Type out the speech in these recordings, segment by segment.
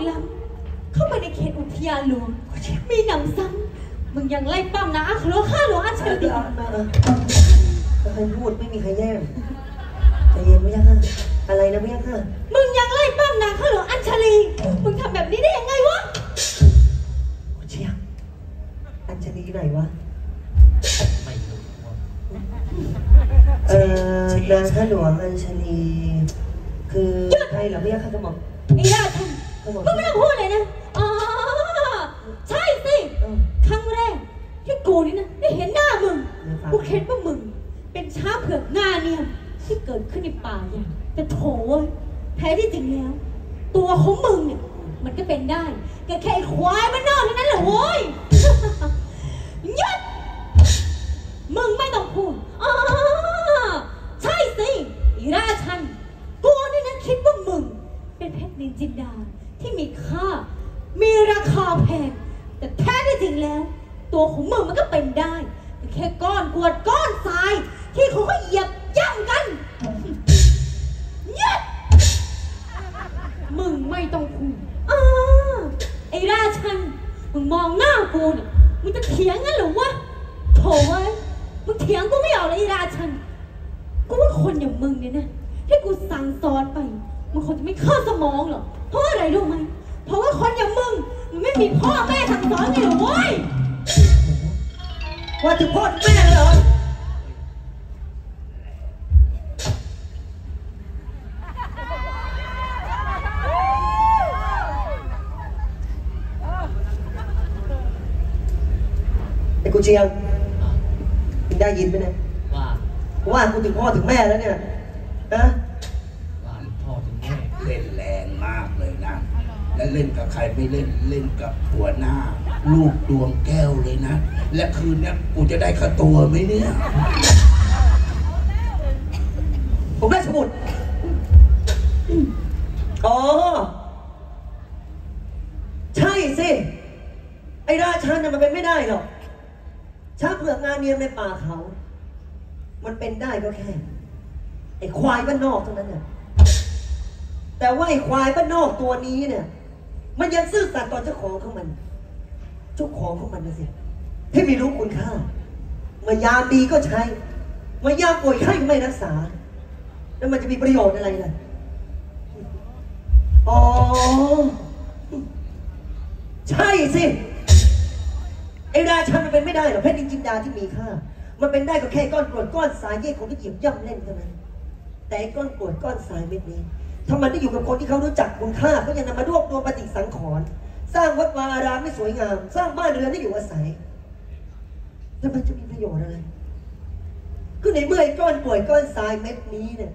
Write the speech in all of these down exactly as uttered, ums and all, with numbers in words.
ล้ำเข้าไปในเขตอุทยานหลวงมีหนังซ้ำมึงยังไล่ปั้มนะอาคโลฆ่าหลวงอัญชลีใครพูดไม่มีใครแย่งใจเย็นไม่ยากค่ะอะไรนะไม่ยากค่ะมึงยังไล่ปั้มนะข้าหลวงอัญชลีมึงทำแบบนี้ได้ยังไงวะเชี่ยอัญชลีไหนวะไม่รู้เออนางข้าหลวงอัญชลีคือใครเหรอไม่ยากค่ะกระหม่อมไอ้ราชันมึงไม่ต้องพูดเลยนะอ๋อใช่สิครั้งแรกที่กูนี่นะได้เห็นหน้ามึงกูคิดว่ามึงเป็นช้างเผือกงาเนี่ยที่เกิดขึ้นในป่าอย่างแต่โถแท้ที่จริงแล้วตัวของมึงเนี่ยมันก็เป็นได้แค่แค่ควายมันนอกเท่านั้นแหละโว้ยยัดมึงไม่ต้องพูดอ๋อใช่สิอีราชันกูนี่นะคิดว่ามึงเป็นเพชรนินจินดาที่มีค่ามีราคาแพงแต่แท้ที่จริงแล้วตัวของมึงมันก็เป็นได้แค่ก้อนกวดก้อนทรายที่เขาก็เหยียบย่ำกันยัดมึงไม่ต้องพูดอ้าไอ้ราชันมึงมองหน้ากูเนี่ยมึงจะเถียงงั้นหรือวะโถ่เว้ยมึงเถียงกูไม่เอาเลยไอ้ราชันกูว่าคนอย่างมึงเนี่ยนะที่กูสั่งสอนไปมึงคงจะไม่เข้าสมองหรอกเพราะอะไรรู้ไหมเพราะว่าคนอย่างมึงมันไม่มีพ่อแม่สั่งสอนไงหรอเว้ยว่าถึงพ่อถึงแม่เลยเหรอไอ้กูเชียงมึงได้ยินไหมเนี่ยว่าว่ากูถึงพ่อถึงแม่แล้วเนี่ยนะว่าพ่อถึงแม่เล่นแรงมากเลยนะและเล่นกับใครไม่เล่นเล่นกับหัวหน้าลูกดวงแก้วเลยนะและคืนนี้กูจะได้ค่าตัวไหมเนี่ยผมได้สมุดอ๋อใช่สิไอ้ราชันน่ะมันเป็นไม่ได้หรอกช้างเผือกงานเนียมในป่าเขามันเป็นได้ก็แค่ไอ้ควายบ้านนอกเท่านั้นน่ะแต่ว่าไอ้ควายบ้านนอกตัวนี้เนี่ยมันยังซื่อสัตย์ต่อเจ้าของของมันเจ้าของของมันนะสิที่ไม่รู้คุณค่าเมื่อยามดีก็ใช้เมื่อยามป่วยไข้ก็ไม่รักษาแล้วมันจะมีประโยชน์อะไรล่ะอ๋อใช่สิไอ้ราชันมันเป็นไม่ได้หรอกเพชรนินจินดาที่มีค่ามันเป็นได้ก็แค่ก้อนกรวดก้อนทรายเย่ของที่หยิบย่ำเล่นเท่านั้นแต่ก้อนกรวดก้อนทรายเม็ดนี้ถ้ามันได้อยู่กับคนที่เขารู้จักคุณค่าก็ยังนำมารวบรวมปฏิสังขรณ์สร้างวัดวาอารามให้สวยงามสร้างบ้านเรือนให้อยู่อาศัยแล้วมันจะมีประโยชน์อะไรก็ในเมื่อไอ้ก้อนป่วยก้อนทรายเม็ดนี้เนี่ย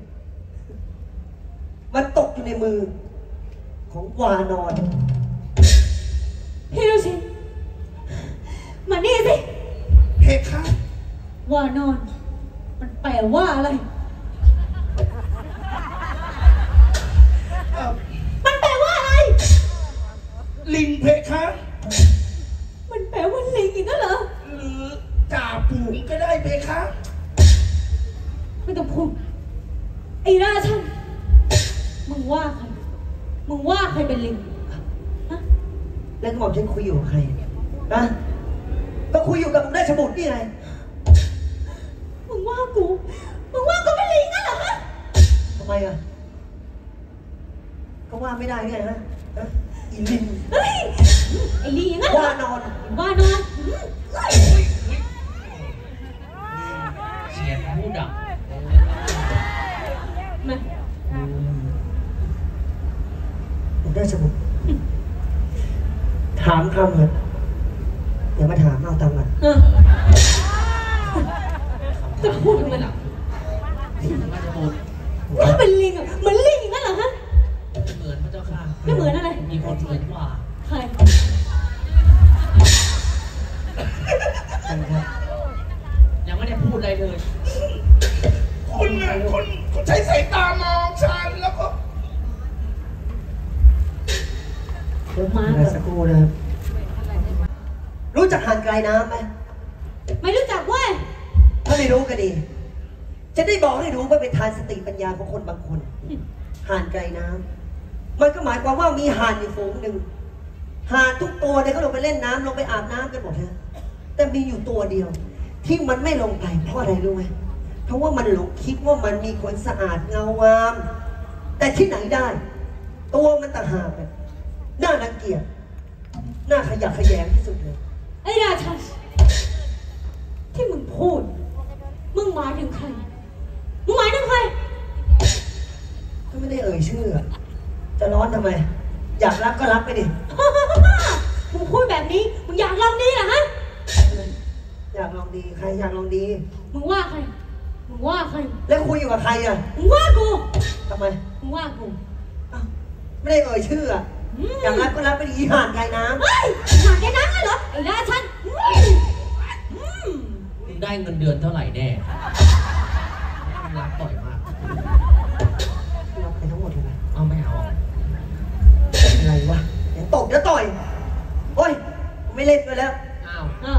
มันตกอยู่ในมือของวานอนพี่ดูสิมานี่สิเพคะวานอนมันแปลว่าอะไรมันแปลว่าอะไรลิงเพคะมันแปลว่าลิงอีกแล้วเหรอหรือจ่าฝูงก็ได้เพคะไม่ต้องพูดไอ้ราชันมึงว่าใครมึงว่าใครเป็นลิงฮะแล้วก็บอกฉันคุยอยู่กับใครนะก็คุยอยู่กับราชบุตรนี่ไงมึงว่ากูมึงว่ากูเป็นลิงนั่นเหรอฮะทำไมอ่ะก็ว่าไม่ได้ไงฮะอีลิงเฮ้ยไอ้ลิงอย่างนั้นว่านอนว่านอนเสียงผู้ดังมาผมได้สมุดถามคำเหรอเดี๋ยวมาถามเอาตังค์มาจะพูดทำไมล่ะถ้าเป็นลิงอ่ะเหมือนลิงอย่างนั้นเหรอฮะเหมือนพระเจ้าค่ะไม่เหมือนอะไรมีคนเหมือนกว่าใครยังไม่ได้พูดอะไรเลยคุณเนี่ยคนใช้สายตามองฉันแล้วก็เดี๋ยวมาสักครู่นะครับรู้จักหาดไกลน้ำไหมไม่รู้จักเว้ยถ้าไม่รู้ก็ดีจะได้บอกให้รู้ว่าเป็นทานสติปัญญาของคนบางคนหาดไกลน้ำมันก็หมายความว่ามีห่านอยู่ฝูงหนึ่งห่านทุกตัวเนี่ยก็ลงไปเล่นน้ำลงไปอาบน้ำกันหมดนะแต่มีอยู่ตัวเดียว ที่มันไม่ลงไปเพราะอะไรรู้ไหมเพราะว่ามันหลงคิดว่ามันมีคนสะอาดเงางาม แต่ที่ไหนได้ ตัวมันต่างหากเนี่ยน่ารังเกียจน่าขยะแขยงที่สุดเลยไอ้ราชันที่มึงพูดมึงหมายถึงใครมึงหมายถึงใครก็ไม่ได้เอ่ยชื่อจะร้อนทำไมอยากรับก็รับไปดิมึงพูดแบบนี้มึงอยากลองดีเหรอฮะอยากลองดีใครอยากลองดีมึงว่าใครมึงว่าใครแล้วคุยอยู่กับใครอ่ะมึงว่ากูทำไมมึงว่ากูอ้าวไม่ได้เอ่ยชื่ออ่ะอืมอยากรับก็รับไปดิอีห่านไกลน้ำเฮ้ยหาแกนั้นเหรอไอ้ราชันอืมอืมมึงได้เงินเดือนเท่าไหร่แน่มึงรักต่อยมากรับไปทั้งหมดเลยนะเอาไม่เอาอะไรวะเดี๋ยวตบเดี๋ยวต่อยโอ้ยไม่เล่นไปแล้วอ้าวอ่ะ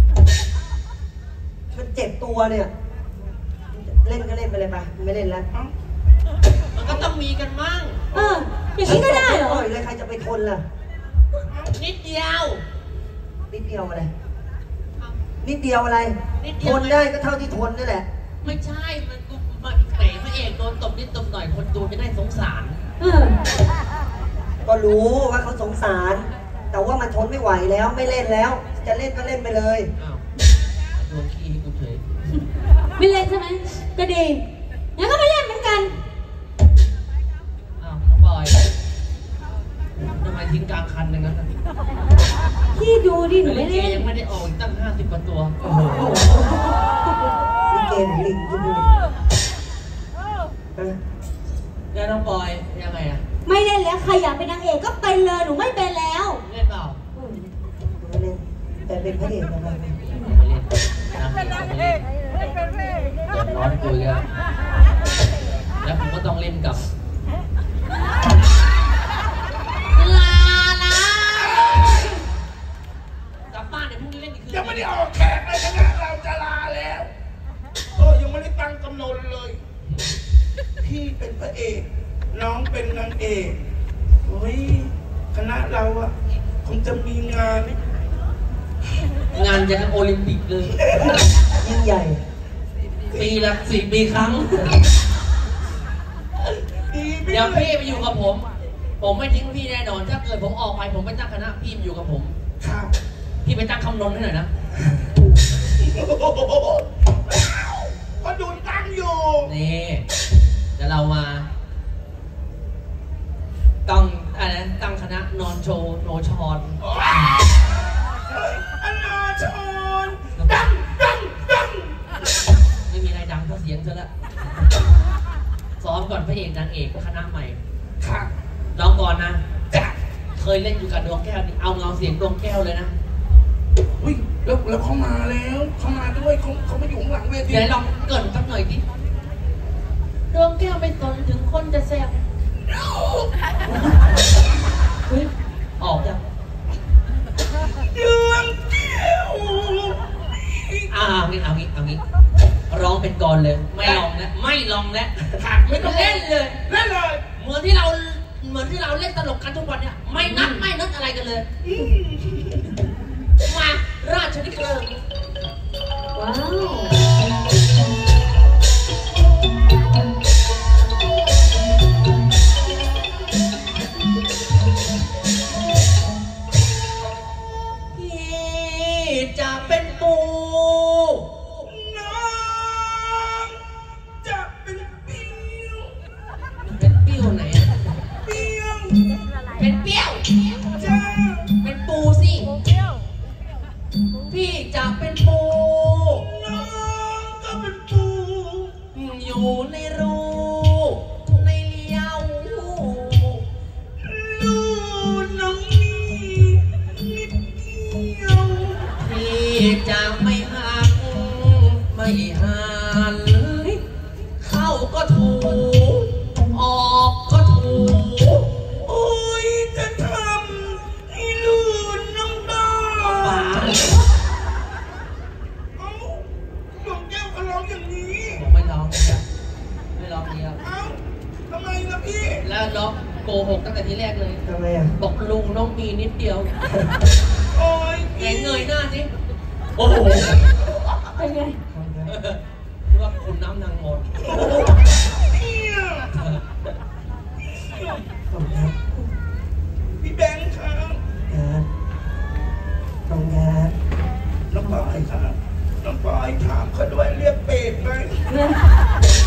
มันเจ็บตัวเนี่ยเล่นก็เล่นไปเลยไปไม่เล่นแล้วมันก็ต้องมีกันมั่งเอออย่างนี้ก็ได้เหรอต่อยเลยใครจะไปทนล่ะนิดเดียวนิดเดียวอะไร นิดเดียวอะไรนิดเดีทยวนได้ก็เท่าที่ทนนี่แหละไม่ใช่ มันกูมันแหมพระเอกโดนตบนิดตบหน่อยคนดูจะได้สงสารเออก็รู้ว่าเขาสงสาร แต่ว่ามันทนไม่ไหวแล้วไม่เล่นแล้ว จะเล่นก็เล่นไปเลยอ้าวโดนขี้ให้กูเฉยไม่เล่นใช่ไหมก็ดีงั้นก็ไม่เล่นเหมือนกันอ้าวน้องบอยทำไมทิ้งกลางคันอย่างนั้นน่ะพี่ดูดิหนูลิไม่เกเล่นยังไม่ได้ออกอีกตั้งห้าสิบกว่าตัวโอ้โหนี่เกมหรือลิงคุณดูดิแล้วน้องบอยยังไงอะไม่เล่นแล้วใครอยากเป็นนางเอกก็เป็นเลยหนูไม่เป็นแล้วเล่นเปล่าอืมไม่เล่นแต่เป็นพระเอกนะครับไม่เล่นนะไม่เล่นเดือดร้อนคุยกันแล้วผมก็ต้องเล่นกับลาลากลับบ้านเดี๋ยวพรุ่งนี้เล่นอีกคืนยังไม่ได้ออกแขกเลยคณะเราจะลาแล้วเออยังไม่ได้ตั้งกำหนดเลย พี่เป็นพระเอก น้องเป็นนางเอกเฮ้ยคณะเราอะคงจะมีงานงานจะเป็นโอลิมปิกเลยยิ่งใหญ่ปีละสี่ปีครั้งดีไม่เดี๋ยวเลพี่ยไปอยู่กับผม ผมไม่ทิ้งพี่แน่นอน ถ้าเกิดผมออกไปผมไปตั้งคณะพี่มาอยู่กับผมครับพี่ไปตั้งคำนนให้หน่อยนะก็ดูตั้งอยู่นี่เดี๋ยวเรามาตั้งอะไรนะตั้งคณะนอนโชว์โนชอนอนาชนดังดังดังไม่มีอะไรดังเท่าเสียงเธอละซ้อมก่อนพระเอกนางเอกคณะใหม่ค่ะลองก่อนนะจ้ะเคยเล่นอยู่กับดวงแก้วนี่เอาเงาเสียงดวงแก้วเลยนะอุ้ยแล้วแล้วเขามาแล้วเขามาด้วยเขาเขามาอยู่ข้างหลังเวทีเดี๋ยวลองเกรินสักหน่อยดิดวงแก้วไม่สนถึงคนจะแซวเฮ้ยออกยังเรื่องเดียวอ่าเอางี้เอางี้เอางี้ร้องเป็นกรเลย ไม่ลองแล้วไม่ลองแล้วขาดไม่ต้องเล่นเลยเล่นเลยเหมือนที่เราเหมือนที่เราเล่นตลกกันทุกวันเนี่ยไม่นัดไม่นัดอะไรกันเลย มาราชนิเกินว้าวพี่จะเป็นปูน้องจะเป็นเปี้ยวเป็นปิ้วไหนอะเปี้ยวเป็นเปี้ยวจ้าเป็นปูสิ พี่จะเป็นปูน้องก็เป็นปูอยู่ในรูในเลี้ยวลูกน้องนี่นิดเดียวพี่จะไม่หักไม่หันเข้าก็ถูออกก็ถูโอ้ยจะทำให้ลูกน้องบ้าบ้าเอ้าดวงแก้วเขาร้องอย่างนี้ผมไม่ร้องเนี่ยไม่ร้องเนี่ยเอ้าทำไมล่ะพี่แล้วร้องโกหกตั้งแต่ทีแรกมีนิดเดียวโอ้ยไหนเงยหน้าสิโอ้โหเป็นไงว่าคุณน้ำนางมนขอบคุณครับพี่แบงค์ครับครับขอบคุณครับน้องปอยครับน้องปอยถามเขาด้วยเรียกเป็ดไหมเนี่ย